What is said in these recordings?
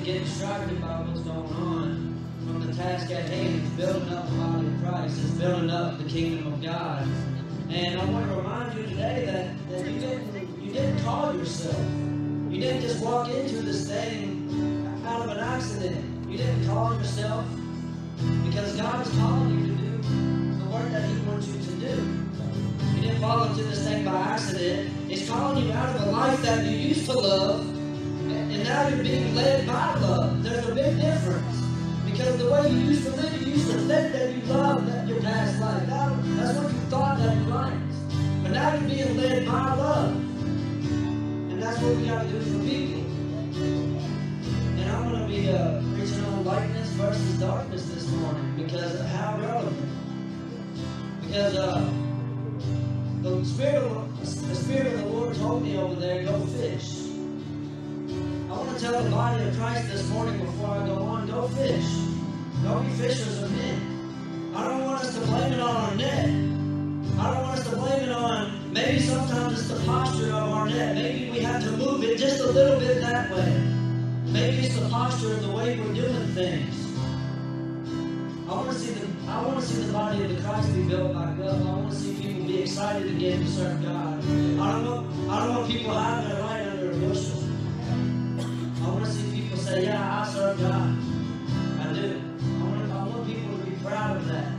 get distracted by what's going on from the task at hand. It's building up the body of Christ. It's building up the kingdom of God. And I want to remind you today that you didn't call yourself. You didn't just walk into this thing out of an accident. You didn't call yourself because God is calling you to do the work that He wants you to do. You didn't fall into this thing by accident. He's calling you out of a life that you used to love, and now you're being led by love. There's a big difference. Because the way you used to live, you used to think that you loved your past life. That's what you thought that you liked. But now you're being led by love. And that's what we got to do for people. And I'm going to be preaching on lightness versus darkness this morning. Because how relevant. Because the Spirit of the Lord told me over there, go fish. I want to tell the body of Christ this morning before I go on, go fish. Go be fishers of men. I don't want us to blame it on our net. I don't want us to blame it on, maybe sometimes it's the posture of our net. Maybe we have to move it just a little bit that way. Maybe it's the posture of the way we're doing things. I want to see the body of the Christ be built back up. I want to see people be excited again to serve God. I don't want people hiding their light under a bushel. I want to see people say, yeah, I serve God. I do. I want people to be proud of that.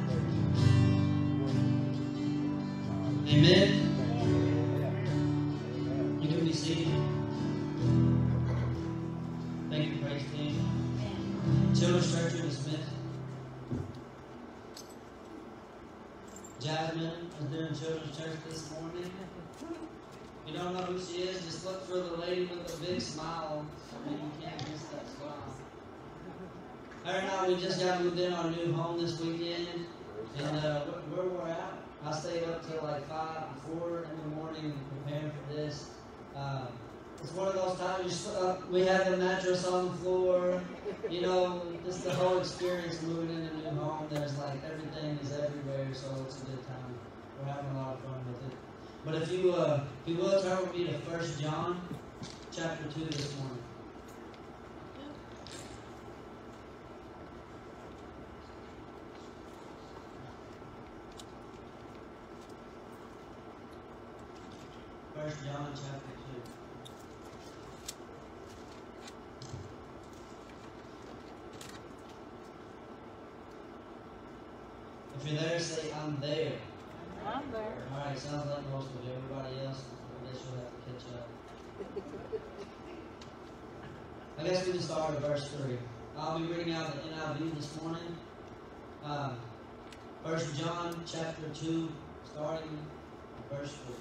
Amen. You can be seated. Thank you, praise team. Children's Church in Smith. Jasmine is doing Children's Church this morning. If you don't know who she is, just look for the lady with the big smile. I mean, you can't miss that smile. Her and I, we just got moved in our new home this weekend. And where we're at, I stayed up till like 5, 4 in the morning preparing for this. It's one of those times we have a mattress on the floor. You know, just the whole experience moving in a new home. There's like everything is everywhere, so it's a good time. We're having a lot of fun with it. But if you will turn with me to 1 John chapter 2 this morning. First John chapter 2. If you're there, say, I'm there. I'm there. Alright, sounds like most of everybody else. I guess you'll have to catch up. I guess we can start at verse 3. I'll be reading out the NIV this morning. 1 John chapter 2, starting at verse 4.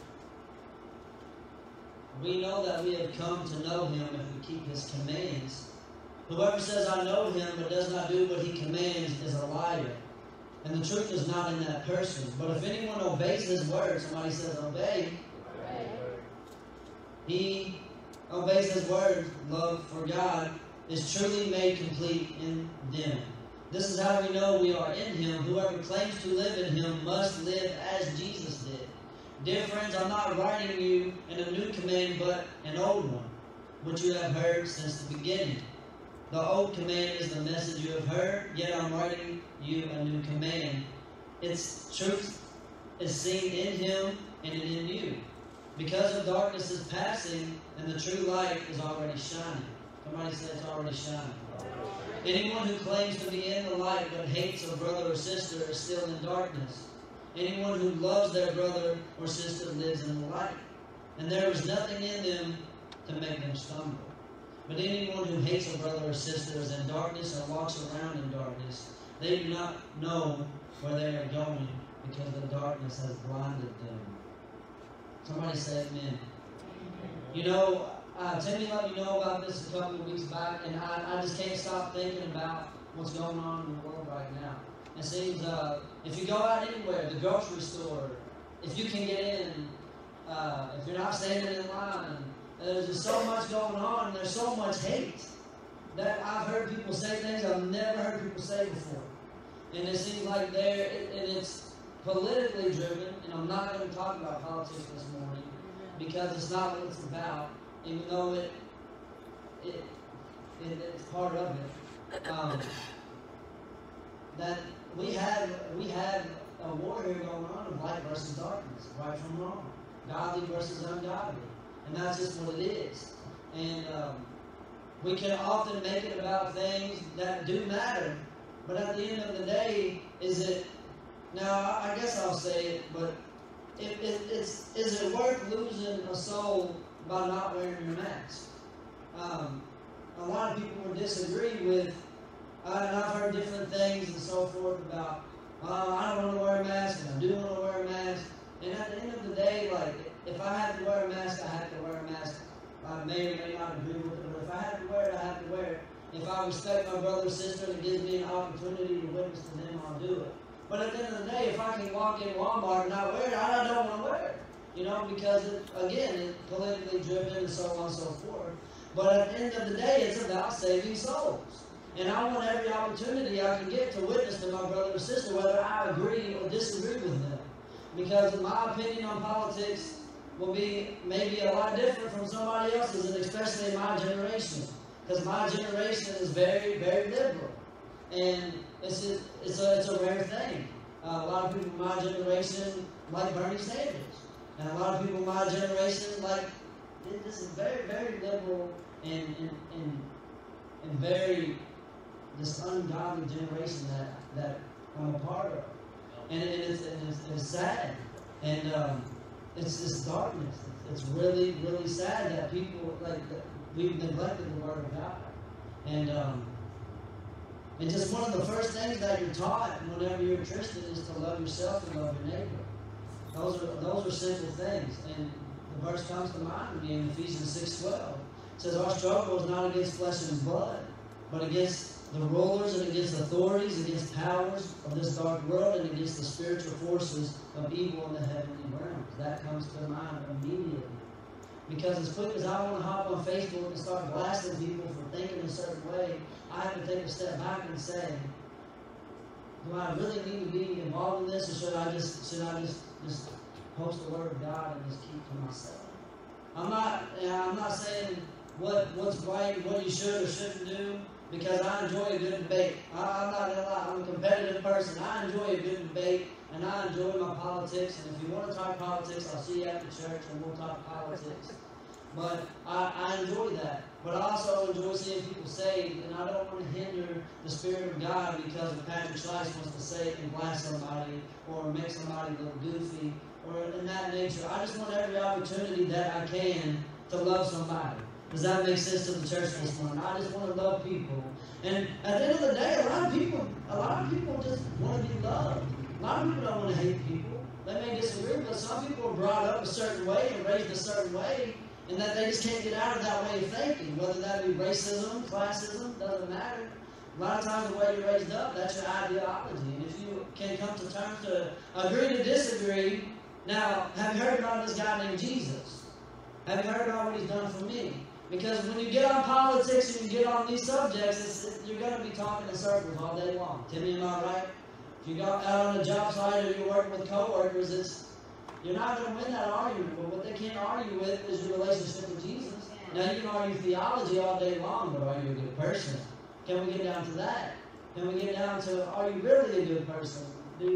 We know that we have come to know Him if we keep His commands. Whoever says, I know Him, but does not do what He commands is a liar. And the truth is not in that person. But if anyone obeys His word, somebody says obey. He obeys His word, love for God, is truly made complete in them. This is how we know we are in Him. Whoever claims to live in Him must live as Jesus did. Dear friends, I'm not writing you in a new command, but an old one, which you have heard since the beginning. The old command is the message you have heard, yet I'm writing you a new command. Its truth is seen in Him and in you. Because of darkness is passing, and the true light is already shining. Somebody say it's already shining. Anyone who claims to be in the light but hates a brother or sister is still in darkness. Anyone who loves their brother or sister lives in the light, and there is nothing in them to make them stumble. But anyone who hates a brother or sister is in darkness and walks around in darkness. They do not know where they are going because the darkness has blinded them. Somebody say amen. You know, Timmy let me know about this a couple of weeks back, and I just can't stop thinking about what's going on in the world right now. It seems if you go out anywhere, the grocery store, if you can get in, if you're not standing in line, there's just so much going on, and there's so much hate that I've heard people say things I've never heard people say before. And it seems like it's politically driven, and I'm not going to talk about politics this morning because it's not what it's about, even though it's part of it. That we have a war here going on of light versus darkness, right from wrong, godly versus ungodly, and that's just what it is. And we can often make it about things that do matter, but at the end of the day, is it? Now I guess I'll say it, but is it worth losing a soul by not wearing your mask? A lot of people would disagree with, and I've heard different things and so forth about, I don't want to wear a mask, and I do want to wear a mask. And at the end of the day, like, if I have to wear a mask, I have to wear a mask. I may or may not agree with it, but if I have to wear it, I have to wear it. If I respect my brother or sister and it gives me an opportunity to witness to them, I'll do it. But at the end of the day, if I can walk in Walmart and not wear it, I don't want to wear it. You know, because, it's politically driven and so on and so forth. But at the end of the day, it's about saving souls. And I want every opportunity I can get to witness to my brother or sister, whether I agree or disagree with them. Because my opinion on politics will be maybe a lot different from somebody else's, and especially in my generation. Because my generation is very, very liberal. And it's a rare thing. A lot of people in my generation like Bernie Sanders. And a lot of people in my generation like, this is very, very liberal and very, this ungodly generation that I'm a part of. And it's sad. And it's this darkness. It's really, really sad that people, we've neglected the Word of God. And just one of the first things that you're taught whenever you're a Christian is to love yourself and love your neighbor. Those are simple things. And the verse comes to mind to me in Ephesians 6:12. It says, our struggle is not against flesh and blood, but against the rulers and against authorities, against powers of this dark world, and against the spiritual forces of evil in the heavenly realms. That comes to mind immediately. Because as quick as I want to hop on Facebook and start blasting people for thinking a certain way, I have to take a step back and say, do I really need to be involved in this, or should I just post the Word of God and just keep to myself? I'm not saying what's right, what you should or shouldn't do, because I enjoy a good debate. I'm not going to lie, I'm a competitive person. I enjoy a good debate, and I enjoy my politics. And if you want to talk politics, I'll see you after church and we'll talk politics. But I enjoy that. But I also enjoy seeing people saved, and I don't want to hinder the Spirit of God because of Patrick Slice wants to say it and blast somebody or make somebody look goofy or in that nature. I just want every opportunity that I can to love somebody. Does that make sense to the church this morning? I just want to love people. And at the end of the day, a lot of people just want to be loved. A lot of people don't want to hate people. They may disagree, but some people are brought up a certain way and raised a certain way, and that they just can't get out of that way of thinking. Whether that be racism, classism, doesn't matter. A lot of times the way you're raised up, that's your ideology. And if you can come to terms to agree to disagree. Now, have you heard about this guy named Jesus? Have you heard about what he's done for me? Because when you get on politics and you get on these subjects, you're going to be talking in circles all day long. Timmy, am I right? If you go out on a job site or you're working with coworkers, you're not going to win that argument. But what they can't argue with is your relationship with Jesus. Now, you can argue theology all day long, but are you a good person? Can we get down to that? Can we get down to, are you really a good person?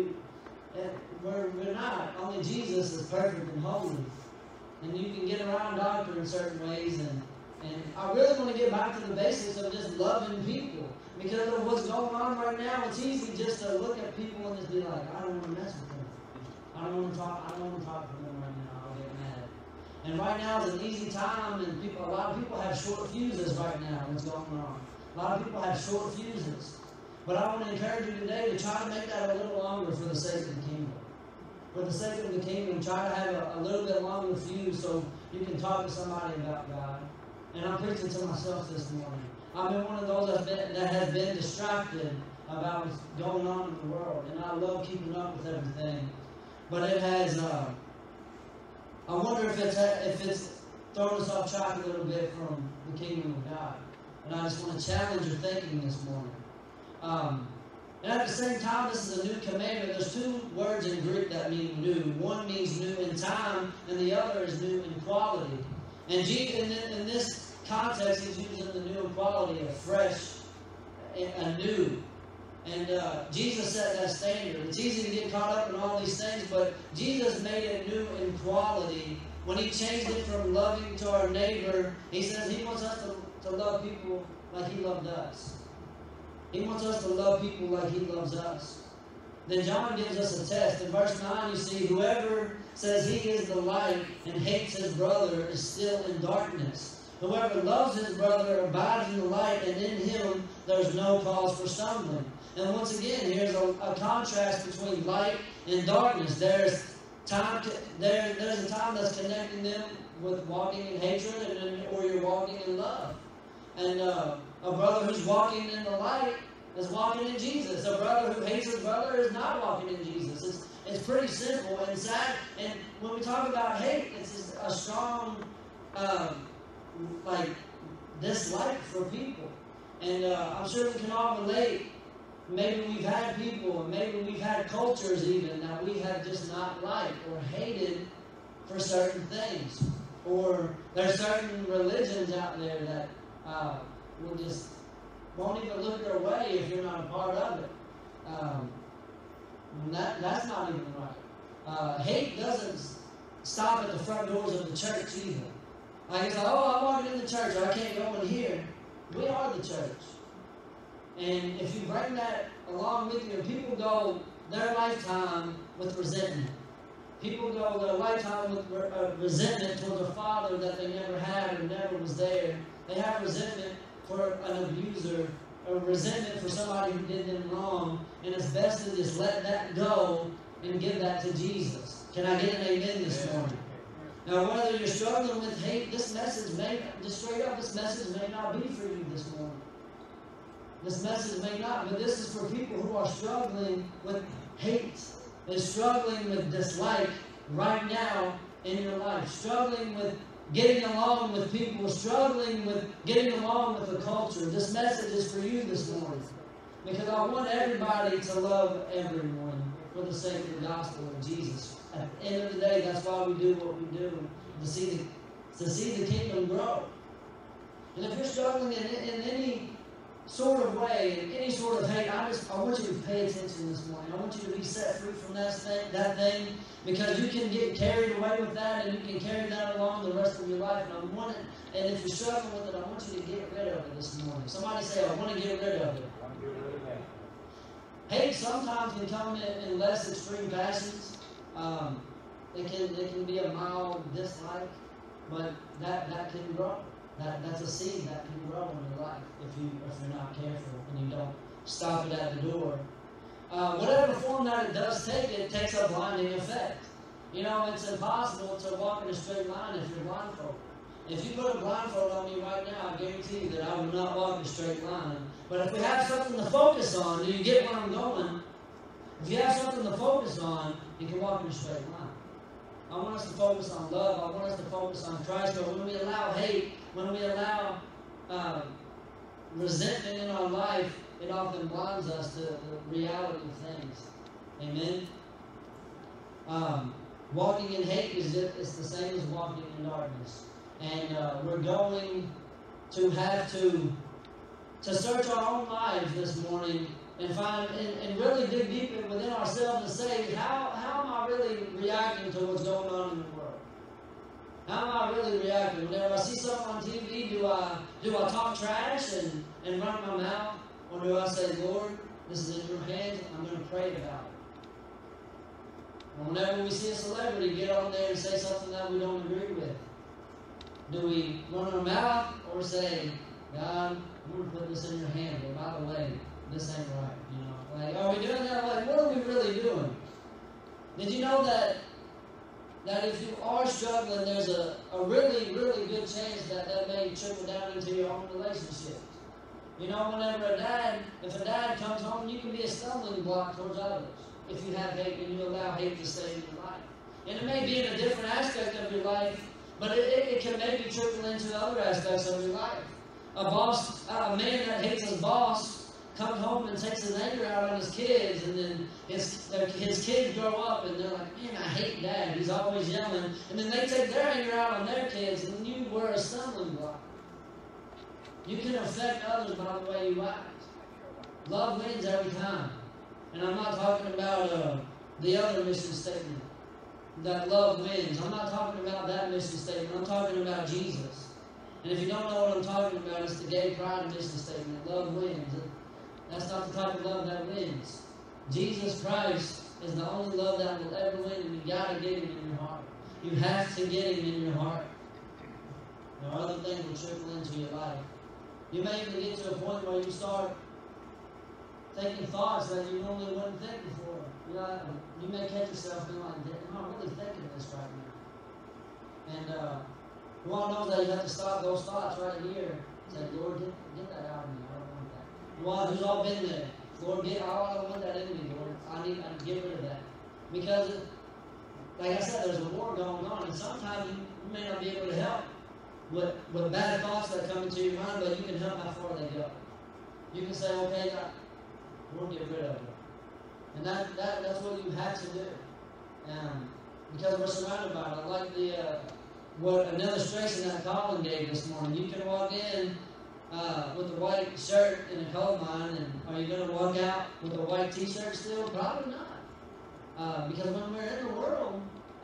We're not. Only Jesus is perfect and holy. And you can get around doctrine in certain ways. And I really want to get back to the basics of just loving people. Because of what's going on right now, it's easy just to look at people and just be like, I don't want to mess with them. I don't want to talk to them right now. I'll get mad. And right now is an easy time, and a lot of people have short fuses right now. What's going on? A lot of people have short fuses. But I want to encourage you today to try to make that a little longer for the sake of the kingdom. For the sake of the kingdom, try to have a little bit longer fuse so you can talk to somebody about God. And I'm preaching to myself this morning. I've been one of those that has been distracted about what's going on in the world. And I love keeping up with everything. But it has, I wonder if it's thrown us off track a little bit from the kingdom of God. And I just want to challenge your thinking this morning. And at the same time, this is a new commandment. There's two words in Greek that mean new. One means new in time, and the other is new in quality. And in this context, he's using the new equality of fresh, anew. And Jesus set that standard. It's easy to get caught up in all these things, but Jesus made it new in quality. When he changed it from loving to our neighbor, he says he wants us to love people like he loved us. He wants us to love people like he loves us. Then John gives us a test. In verse 9 you see, whoever says he is the light and hates his brother is still in darkness. Whoever loves his brother abides in the light, and in him there's no cause for stumbling. And once again, here's a contrast between light and darkness. There's a time that's connecting them with walking in hatred, or you're walking in love. And a brother who's walking in the light is walking in Jesus. A brother who hates his brother is not walking in Jesus. It's pretty simple and sad. And when we talk about hate, it's a strong dislike for people. And I'm sure we can all relate. Maybe we've had people, and maybe we've had cultures even, that we have just not liked or hated for certain things. Or there's certain religions out there that won't even look their way if you're not a part of it. That's not even right. Hate doesn't stop at the front doors of the church either. Like it's like, oh, I'm walking in the church, or I can't go in here. We are the church. And if you bring that along with you, people go their lifetime with resentment. People go their lifetime with resentment towards a father that they never had or never was there. They have resentment for an abuser, or resentment for somebody who did them wrong. And it's best to just let that go and give that to Jesus. Can I get an amen this morning? Now, whether you're struggling with hate, this message may not be for you this morning. This message may not, but this is for people who are struggling with hate. They're struggling with dislike right now in your life. Struggling with getting along with people. Struggling with getting along with the culture. This message is for you this morning. Because I want everybody to love everyone for the sake of the gospel of Jesus. At the end of the day, that's why we do what we do. To see the kingdom grow. And if you're struggling in any sort of way, in any sort of hate, I want you to pay attention this morning. I want you to be set free from that thing, because you can get carried away with that, and you can carry that along the rest of your life. And if you're struggling with it, I want you to get rid of it this morning. Somebody say, I want to get rid of it. Hate sometimes can come in less extreme fashions. It can be a mild dislike, but that can grow. That's a seed that can grow in your life if you're not careful and you don't stop it at the door. Whatever form that it does take, it takes a blinding effect. You know, it's impossible to walk in a straight line if you're blindfolded. If you put a blindfold on me right now, I guarantee you that I would not walk a straight line. But if we have something to focus on, do you get where I'm going? If you have something to focus on, you can walk in a straight line. I want us to focus on love. I want us to focus on Christ. But when we allow hate, when we allow resentment in our life, it often blinds us to the reality of things. Amen? Walking in hate is the same as walking in darkness. And we're going to have to search our own lives this morning and find and really dig deep within ourselves and say, how am I really reacting to what's going on in the world? How am I really reacting? Whenever I see something on TV, do I talk trash and run my mouth? Or do I say, Lord, this is in your hands, I'm going to pray about it? Or whenever we see a celebrity get on there and say something that we don't agree with, do we run our mouth or say, God, I'm going to put this in your hand, but by the way, this ain't right, you know? Like, are we doing that? Like, what are we really doing? Did you know that if you are struggling, there's a really, really good chance that may trickle down into your own relationships? You know, if a dad comes home, you can be a stumbling block towards others if you have hate and you allow hate to stay in your life. And it may be in a different aspect of your life, but it can maybe trickle into other aspects of your life. A man that hates his boss comes home and takes his anger out on his kids, and then his kids grow up and they're like, man, I hate Dad, he's always yelling. And then they take their anger out on their kids, and you were a stumbling block. You can affect others by the way you act. Love wins every time. And I'm not talking about the other mission statement, that love wins. I'm not talking about that mission statement. I'm talking about Jesus. And if you don't know what I'm talking about, it's the gay pride mission statement. Love wins. That's not the type of love that wins. Jesus Christ is the only love that will ever win, and you got to get him in your heart. You have to get him in your heart. There are other things will trickle into your life. You may even get to a point where you start thinking thoughts that you normally wouldn't think before. You may catch yourself being like, am I really thinking this right now? And who all knows that you have to stop those thoughts right here. Say, Lord, get that out of me. I don't want that. Well, who's all been there? Lord, I don't want that in me, Lord. I need to get rid of that. Because, like I said, there's a war going on, and sometimes you may not be able to help with bad thoughts that come into your mind, but you can help how far they go. You can say, okay, God, we'll get rid of it. And that's what you have to do. Because we're surrounded by it. I like an illustration that Colin gave this morning. You can walk in with a white shirt in a coal mine, and are you going to walk out with a white t-shirt still? Probably not. Because when we're in the world,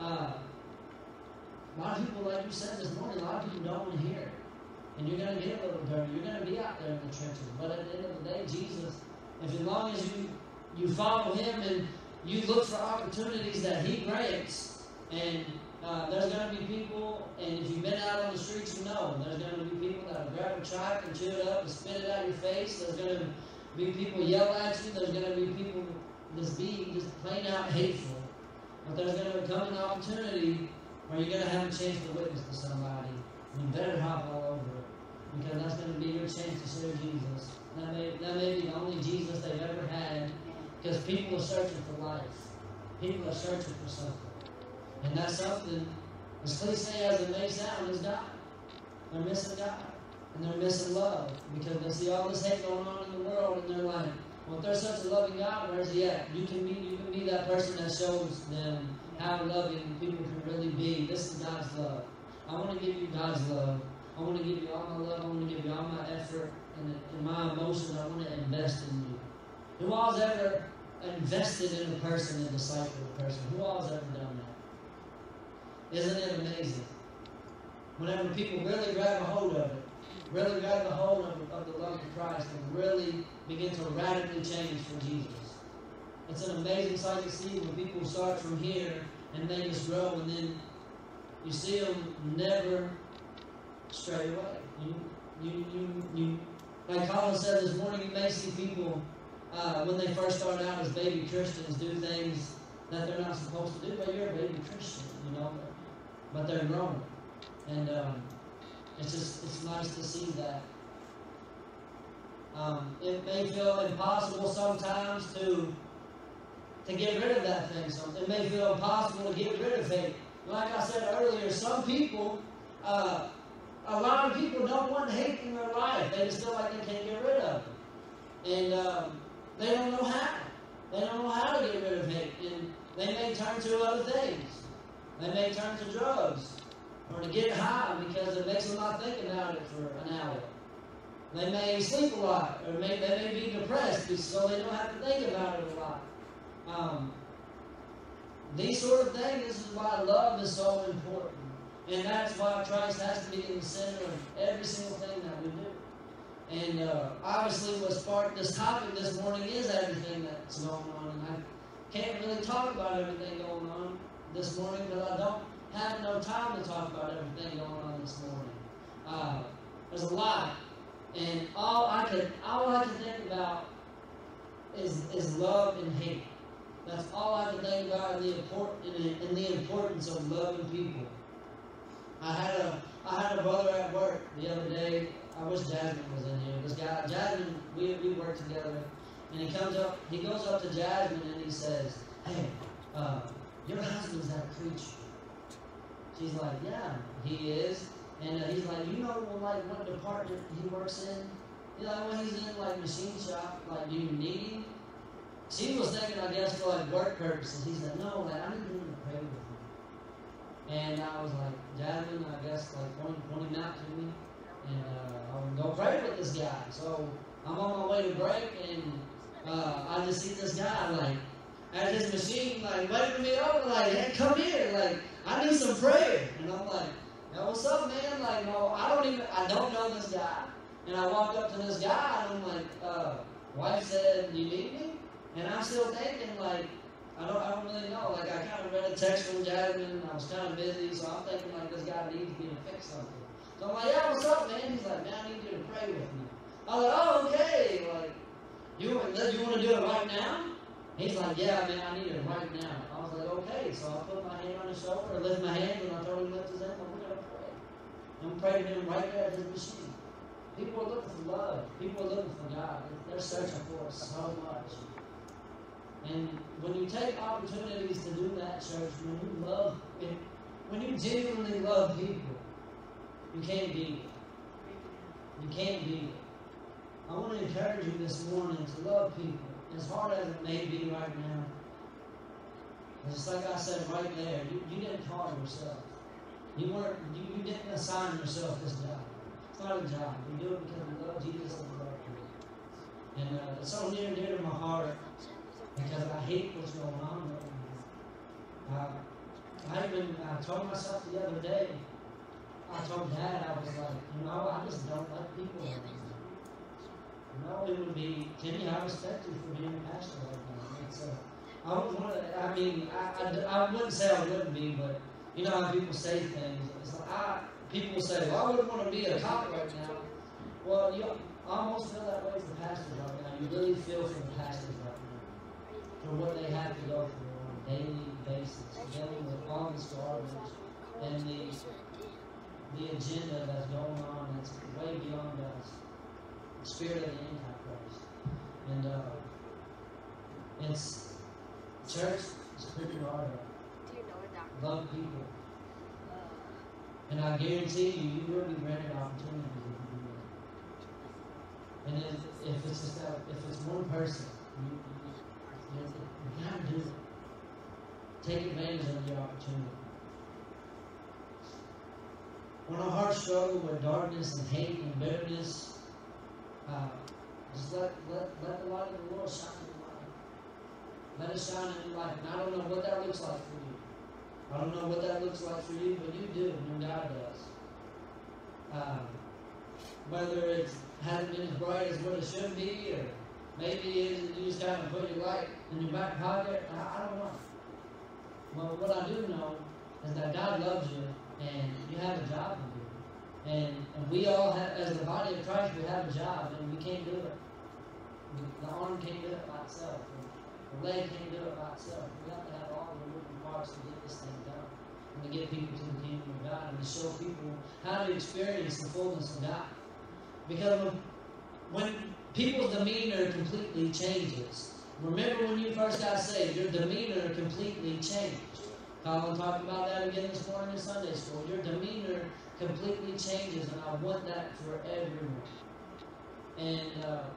a lot of people, like you said this morning, a lot of people don't want to hear it. And you're going to get a little dirty. You're going to be out there in the trenches. But at the end of the day, Jesus, as long as you follow him and you look for opportunities that he grants, and there's going to be people, and if you've been out on the streets, you know, there's going to be people that will grab a track and chew it up and spit it out your face. There's going to be people yell at you. There's going to be people just plain out hateful. But there's going to come an opportunity where you're going to have a chance to witness to somebody. You better hop all over it, because that's going to be your chance to share Jesus. That may be the only Jesus they've ever had, because people are searching for life. People are searching for something. And that something, as cliche as it may sound, is God. They're missing God. And they're missing love, because they see all this hate going on in the world, and they're like, well, if there's such a loving God, where's he at? You can be that person that shows them how loving people can really be. This is God's love. I want to give you God's love. I want to give you all my love. I want to give you all my effort and my emotions. I want to invest in you. Who all's ever invested in a person and discipled a person? Who all's ever done that? Isn't it amazing? Whenever people really grab a hold of it, really grab a hold of the love of Christ and really begin to radically change for Jesus. It's an amazing sight to see when people start from here and they just grow, and then you see them never stray away. You like Colin said this morning, you may see people when they first start out as baby Christians do things that they're not supposed to do, but you're a baby Christian, you know, but they're growing. And it's nice to see that. It may feel impossible sometimes to get rid of that thing. It may feel impossible to get rid of hate. Like I said earlier, some people, a lot of people don't want hate in their life. They just feel like they can't get rid of it. And they don't know how. They don't know how to get rid of hate. And they may turn to other things. They may turn to drugs, or to get high, because it makes them not think about it for an hour. They may sleep a lot, or they may be depressed, so they don't have to think about it a lot. These sort of things, this is why love is so important. And that's why Christ has to be in the center of every single thing that we do. And obviously what sparked this topic this morning is everything that's going on. And I can't really talk about everything going on this morning, because I don't have no time to talk about everything going on this morning. There's a lot. And all I can think about is love and hate. That's all I can think about in the importance of loving people. I had a brother at work the other day. I wish Jasmine was in here. This guy, Jasmine, we work together, and he goes up to Jasmine and he says, "Hey, your husband's that preacher." She's like, "Yeah, he is." And he's like, "You know what department he works in?" He's like, "Well, he's in machine shop. Do you need him?" She was thinking, I guess, for work purposes. He said, "No, I need him to pray with me." And I was like, "Jasmine, I guess, point him out to me." And I'm going to pray with this guy. So I'm on my way to break, and I just see this guy, like, at his machine, like, waving me over, like, hey, come here, like, I need some prayer. And I'm like, yo, what's up, man? Like, no, I don't know this guy. And I walked up to this guy, and I'm like, wife said, you need me? And I'm still thinking, like, I don't really know. Like, I kind of read a text from Jasmine, and I was kind of busy, so I'm thinking, like, this guy needs me to fix something. So I'm like, yeah, what's up, man? He's like, man, I need you to pray with me. I was like, oh, okay. Like, you want to do it right now? He's like, yeah, man, I need it right now. I was like, okay. So I put my hand on his shoulder, lift my hand, and I told him to lift his hand, and we're going to pray. And we prayed to him right there at his machine. People are looking for love. People are looking for God. They're searching for us so much. And when you take opportunities to do that, church, when you genuinely love people, you can't beat it. You can't beat it. I want to encourage you this morning to love people, as hard as it may be right now. Just like I said right there, you didn't call yourself. You didn't assign yourself this job. It's not a job. You do it because you love Jesus and love you. And it's so near and dear to my heart because I hate what's going on right now. I told myself the other day, I told Dad, I was like, I just don't like people. It would be, Timmy, I respect you for being a pastor right now. I wouldn't say I wouldn't be, but you know how people say things. It's like, people say, well, I wouldn't want to be a cop right now. Well, you almost feel that way for pastors right now. You really feel for the pastors right now, for what they have to go through on a daily basis, dealing with all this garbage and the agenda that's going on that's way beyond us. Spirit of the Antichrist. And it's church, it's pretty hard. Love people. And I guarantee you will be granted opportunities if you do that. And if it's one person, you gotta do it. Take advantage of the opportunity. When our hearts struggle with darkness and hate and bitterness, just let the light of the Lord shine in your life. Let it shine in your life. And I don't know what that looks like for you. I don't know what that looks like for you, but you do, and God does. Whether it hasn't been as bright as what it should be, or maybe you just kind of put your light in your back pocket, I don't know. But what I do know is that God loves you, and you have a job to do. And we all have, as the body of Christ, we have a job, and we can't do it. The arm can't do it by itself. The leg can't do it by itself. We have to have all the moving parts to get this thing done. And to get people to the kingdom of God, and to show people how to experience the fullness of God. Because when people's demeanor completely changes, remember when you first got saved, your demeanor completely changed. Colin talked about that again this morning in Sunday school. Your demeanor completely changes, and I want that for everyone. And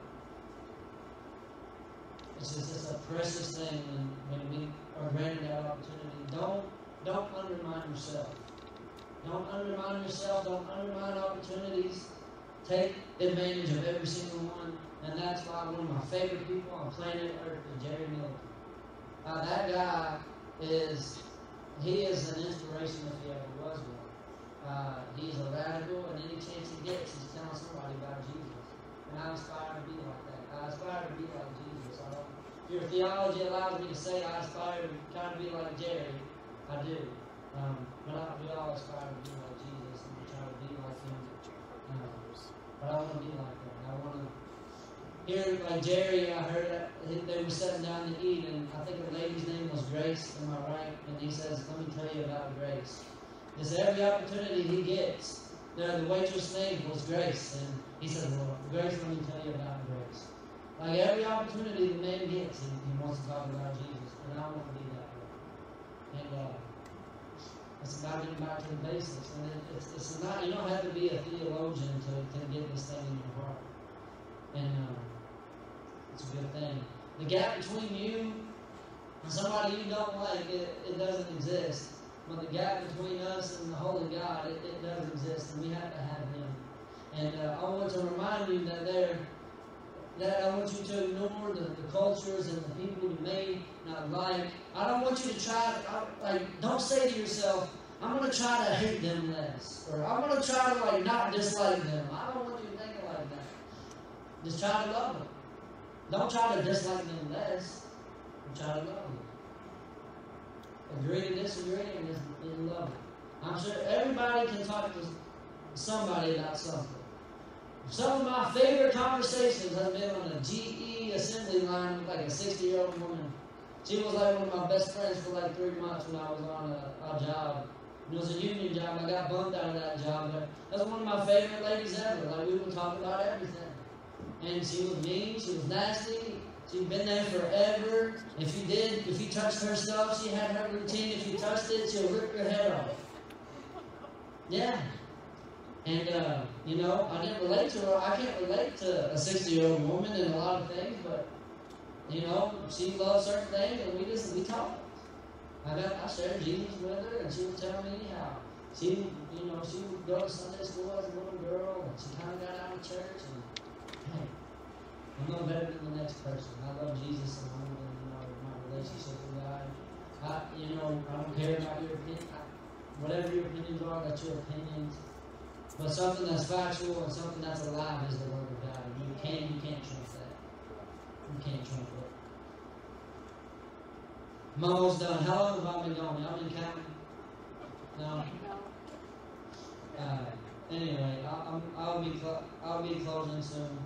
it's a precious thing when we are granted that opportunity. Don't undermine yourself. Don't undermine yourself. Don't undermine opportunities. Take advantage of every single one. And that's why one of my favorite people on planet Earth is Jerry Miller. That guy is an inspiration if he ever was one. He's a radical, and any chance he gets, he's telling somebody about Jesus. And I aspire to be like that. I aspire to be like Jesus. If your theology allows me to say I aspire to kind of be like Jerry, I do. But we all aspire to be like Jesus, and we try to be like him. But I want to be like that. I want to hear like Jerry. I heard that they were sitting down to eat, and I think the lady's name was Grace. Am I right? And he says, "Let me tell you about Grace." Because every opportunity he gets, the waitress' name was Grace, and he said, "Well, Grace, let me tell you about Grace." Like every opportunity the man gets, he wants to talk about Jesus, and I want to be that way. And it's about getting back to the basics, and it's not. You don't have to be a theologian to get this thing in your heart, and it's a good thing. The gap between you and somebody you don't like, it doesn't exist. But the gap between us and the Holy God, it does exist, and we have to have Him. And I want to remind you that I want you to ignore the cultures and the people you may not like. I don't want you to try, don't say to yourself, I'm going to try to hate them less. Or I'm going to try to not dislike them. I don't want you to think like that. Just try to love them. Don't try to dislike them less. Try to love them. Agree to disagree and love them. I'm sure everybody can talk to somebody about something. Some of my favorite conversations have been on a GE assembly line with a 60-year-old woman. She was one of my best friends for 3 months when I was on a job. It was a union job. I got bumped out of that job. But that was one of my favorite ladies ever. We would talk about everything. And she was mean. She was nasty. She'd been there forever. If you touched her stuff, she had her routine. If you touched it, she'll rip your head off. Yeah. And, I didn't relate to her. I can't relate to a 60-year-old woman in a lot of things, but, she loved certain things, and we talked. I shared Jesus with her, and she would tell me how she would go to Sunday school as a little girl, and she kind of got out of church, and, hey, I'm no better than the next person. I love Jesus, and I'm in my relationship with God. I don't care about your opinion. Whatever your opinions are, that's your opinions. But something that's factual and something that's alive is the Word of God. And you can't trump that. You can't trump it. I'm almost done. How long have I been going? Y'all been counting? No? Anyway, I'll be closing soon.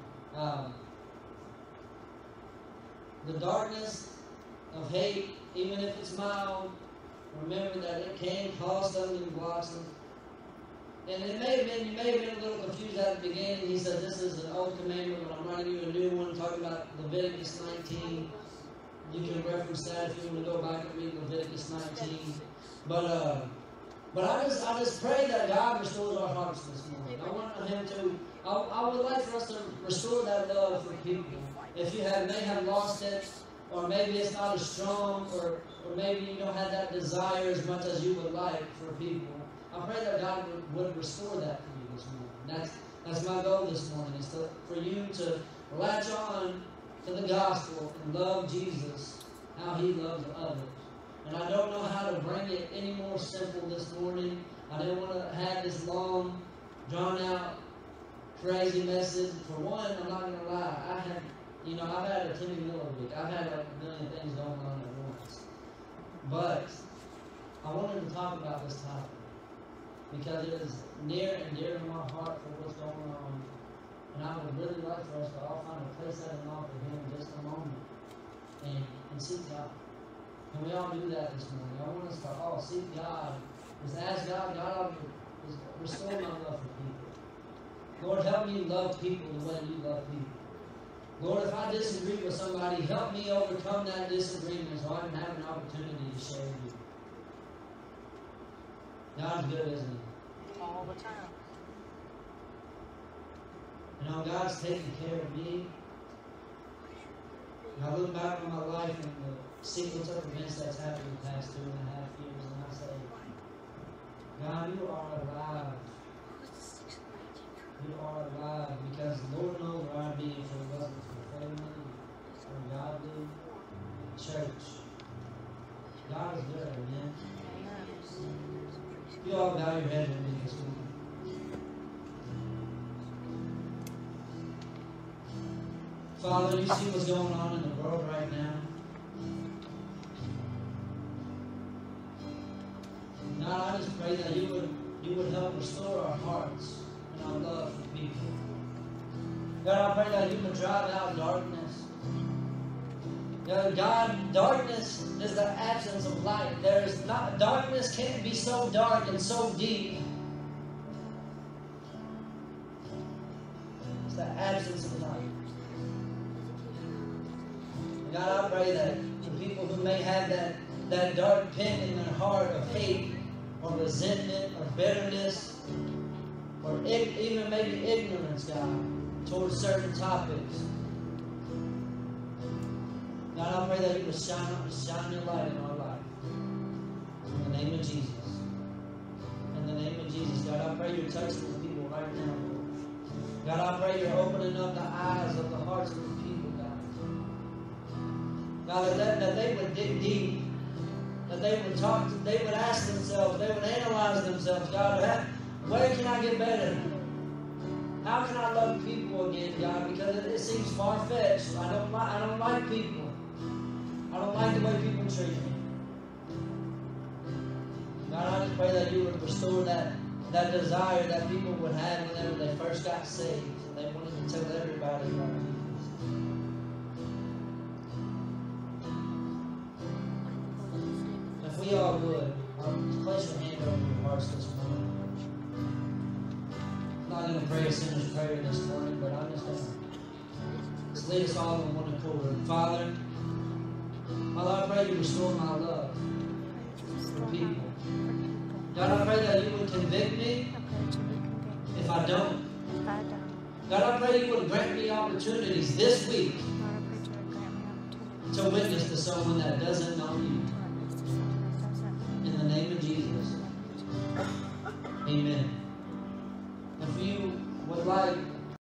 The darkness of hate, even if it's mild, remember that it can cause stumbling blocks. And you may have been a little confused at the beginning. He said this is an old commandment, but I'm writing you a new one talking about Leviticus 19. You can reference that if you want to go back and read Leviticus 19. But I just pray that God restores our hearts this morning. I want Him to. I would like for us to restore that love for people. If you may have lost it, or maybe it's not as strong, or maybe you don't have that desire as much as you would like for people. I pray that God would restore that for you this morning. That's my goal this morning, is for you to latch on to the gospel and love Jesus, how He loves others. And I don't know how to bring it any more simple this morning. I didn't want to have this long, drawn-out, crazy message. For one, I'm not going to lie. I've had a Timmy Miller week. I've had a million things going on at once. But I wanted to talk about this topic, because it is near and dear to my heart for what's going on. And I would really like for us to all find a place at an altar here in just a moment and seek God. Can we all do that this morning? I want us to all seek God. Just ask God, restore my love for people. Lord, help me love people the way you love people. Lord, if I disagree with somebody, help me overcome that disagreement so I can have an opportunity to share you. God's good, isn't He? All the time. God's taking care of me. And I look back on my life and the sequence of events that's happened in the past 2.5 years, and I say, God, you are alive. You are alive, because the Lord knows where I'd be if it wasn't for family, for godly church. God is good, amen. You all bow your head with me this morning. Father, you see what's going on in the world right now. God, I just pray that you would help restore our hearts and our love for people. God, I pray that you would drive out darkness. God, darkness is the absence of light. Darkness can't be so dark and so deep. It's the absence of light. God, I pray that the people who may have that dark pit in their heart of hate or resentment or bitterness or even maybe ignorance, God, towards certain topics, God, I pray that you would shine your light in our life. In the name of Jesus. In the name of Jesus, God, I pray you're touching the people right now, Lord. God, I pray you're opening up the eyes of the hearts of the people, God. God, that they would dig deep, that they would talk, they would ask themselves, they would analyze themselves. God, where can I get better? How can I love people again, God? Because it seems far-fetched. I don't like people. I don't like the way people treat me. God, I just pray that you would restore that desire that people would have whenever they first got saved. They wanted to tell everybody about Jesus. If we all would, place your hand over your hearts this morning. I'm not going to pray a sinner's prayer this morning, but I'm just going to lead us all in one accord. Father, I pray you restore my love for people. God, I pray that you would convict me if I don't. God, I pray you would grant me opportunities this week to witness to someone that doesn't know you.